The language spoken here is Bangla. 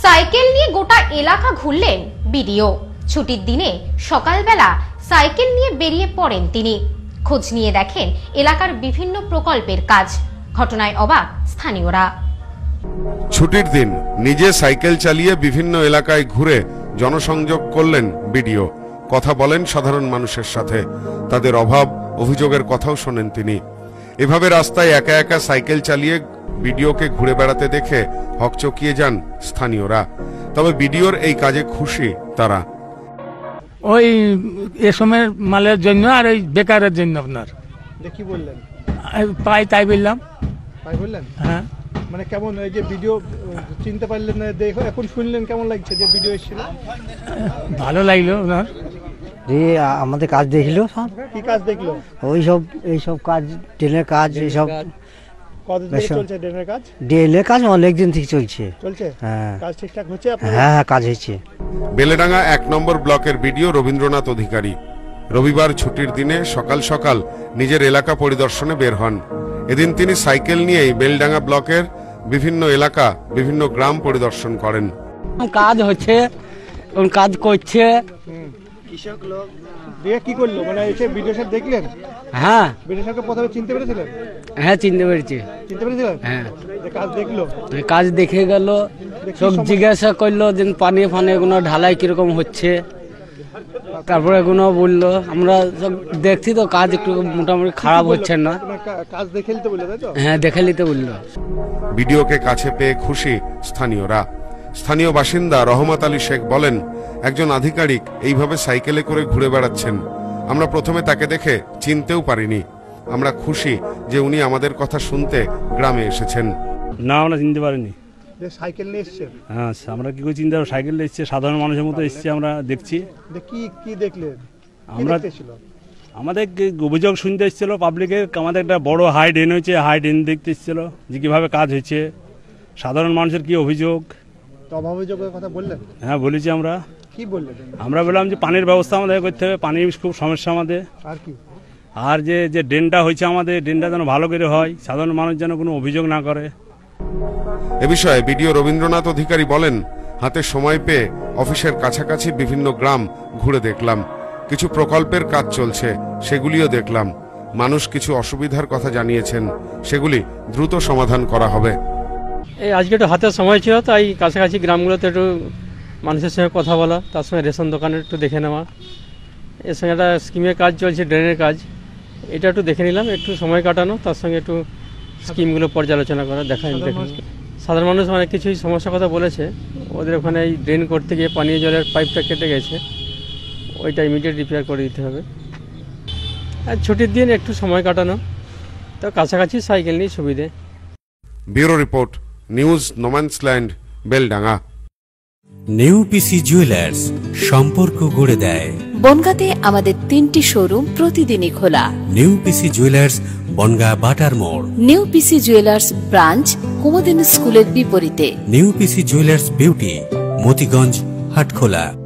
সাইকেল নিয়ে গোটা এলাকা ঘুরলেন বিডিও। ছুটির দিনে সকালবেলা সাইকেল নিয়ে বেরিয়ে পড়েন তিনি। খোঁজ নিয়ে দেখেন এলাকার বিভিন্ন প্রকল্পের কাজ। ঘটনায় অবাক স্থানীয়রা। ছুটির দিন নিজে সাইকেল চালিয়ে বিভিন্ন এলাকায় ঘুরে জনসংযোগ করলেন বিডিও। কথা বলেন সাধারণ মানুষের সাথে, তাদের অভাব অভিযোগের কথাও শোনেন তিনি। এভাবে রাস্তায় একা একা সাইকেল চালিয়ে বিডিওকে ঘুরে বেড়াতে দেখে হকচকিয়ে যান স্থানীয়রা। তবে বিডিওর এই কাজে খুশি তারা। ওই এ সময়ের মালের জন্য আর ওই বেকারের জন্য আপনার কি বললেন? পাই তাই বললাম। তাই বললেন? হ্যাঁ। মানে কেমন এই যে ভিডিও চিনতে পারলেন না, দেখো এখন শুনলেন কেমন লাগছে যে ভিডিও এসেছিল? ভালো লাগলো ওনার। আমাদের কাজ দেখলো সব। কি কাজ দেখলো? এইসব কাজ, ড্রেনের কাজ, এইসব। কতদিন চলছে ড্রেনের কাজ? ড্রেনের কাজ অনেকদিন থেকে চলছে। হ্যাঁ, কাজ ঠিকঠাক হচ্ছে আপনাদের? হ্যাঁ কাজ হচ্ছে। বেলেডাঙ্গা 1 নম্বর ব্লকের বিডিও রবীন্দ্রনাথ অধিকারী রবিবার ছুটির দিনে সকাল সকাল নিজের এলাকা পরিদর্শনে বের হন। এদিন তিনি সাইকেল নিয়েই বেলডাঙ্গা ব্লকের বিভিন্ন এলাকা, বিভিন্ন গ্রাম পরিদর্শন করেন। কাজ হচ্ছে, কাজ করছে। কৃষক লোক দিয়ে কি করলো? মানে এসে ভিডিও সব দেখলেন? হ্যাঁ। ভিডিও সবকে প্রথমে চিনতে পেরেছিলেন? হ্যাঁ চিনতে পেরেছি। চিনতে পেরেছিলেন? হ্যাঁ। কাজ দেখলো? কাজ দেখে গেল, সব জিজ্ঞাসা করলো যে পানি ফানি এগুলো ঢালাই কিরকম হচ্ছে, তারপরে এগুলো বললো। আমরা সব দেখছি তো কাজ একটু মোটামুটি খারাপ হচ্ছে না। কাজ দেখে নিতে বললো, তাই তো? হ্যাঁ দেখে নিতে বললো। ভিডিওকে কাছে পেয়ে খুশি স্থানীয়রা। স্থানীয় বাসিন্দা রহমত আলী শেখ বলেন, একজন আধিকারিক এইভাবে সাইকেলে করে ঘুরে বেড়াচ্ছেন। আমরা প্রথমে তাকে দেখে চিনতেও পারিনি। আমরা খুশি যে উনি আমাদের কথা শুনতে গ্রামে এসেছেন। না, আমরা চিনতে পারিনি। সাইকেল নিয়ে এসেছেন? হ্যাঁ, আমরা কি করে চিন্তা, সাইকেল এসছে, সাধারণ মানুষের মতো এসছে। আমরা দেখছি। কি দেখলেন? আমাদের অভিযোগ শুনতে এসেছিল পাবলিকের। আমাদের একটা বড় হাই ড্রেন হয়েছে, হাই ড্রেন দেখতে এসেছিল যে কিভাবে কাজ হয়েছে, সাধারণ মানুষের কি অভিযোগ। অভিযোগের কথা বললেন? হ্যাঁ বলেছি আমরা। কি বললেন? আমরা বললাম যে পানির ব্যবস্থা আমাদের করতে হবে, পানির খুব সমস্যা আমাদের। আর কি? আর যে ড্রেনটা হয়েছে আমাদের, ড্রেনটা যেন ভালো করে হয়, সাধারণ মানুষ যেন কোনো অভিযোগ না করে। এ বিষয়ে বিডিও রবীন্দ্রনাথ অধিকারী বলেন, হাতে সময় পেয়ে অফিসের কাছাকাছি বিভিন্ন গ্রাম ঘুরে দেখলাম। কিছু প্রকল্পের কাজ চলছে, সেগুলিও দেখলাম। মানুষ কিছু অসুবিধার কথা জানিয়েছেন, সেগুলি দ্রুত সমাধান করা হবে। এই আজকে একটু হাতের সময় ছিল, তাই কাছাকাছি গ্রামগুলোতে একটু মানুষের সঙ্গে কথা বলা, তার সঙ্গে রেশন দোকানে একটু দেখে নেওয়া। এর সঙ্গে একটা স্কিমের কাজ চলছে, ড্রেনের কাজ, এটা একটু দেখে নিলাম। একটু সময় কাটানো, তার সঙ্গে একটু স্কিমগুলো পর্যালোচনা করা, দেখে সাধারণ মানুষ অনেক কিছুই সমস্যার কথা বলেছে। ওদের ওখানে এই ড্রেন করতে গিয়ে পানীয় জলের পাইপটা কেটে গেছে, ওইটা ইমিডিয়েট রিপেয়ার করে দিতে হবে। আর ছুটির দিন একটু সময় কাটানো, তো কাছাকাছি সাইকেল নিয়ে সুবিধে। Bureau report, news no man's land, Beldanga. Neupisi jewellers, সম্পর্ক গড়ে দেয়। বনগাঁতে আমাদের 3টি শোরুম প্রতিদিনই খোলা। নেউপিসি জুয়েলার্স, বনগাঁ বাটার মোড়। নেউপিসি জুয়েলার্স ব্রাঞ্চ, কুমুদিনী স্কুলের বিপরীতে। Neupisi jewellers beauty, Motiganj, Hatkhola.